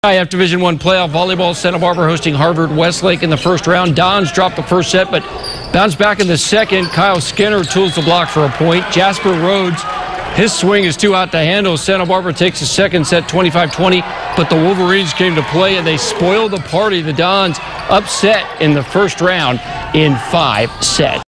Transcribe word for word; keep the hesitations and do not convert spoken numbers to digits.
C I F Division One playoff volleyball. Santa Barbara hosting Harvard Westlake in the first round. Dons dropped the first set, but bounced back in the second. Kyle Skinner tools the block for a point. Jasper Rhodes, his swing is too hot to handle. Santa Barbara takes the second set twenty-five twenty, but the Wolverines came to play and they spoiled the party. The Dons upset in the first round in five sets.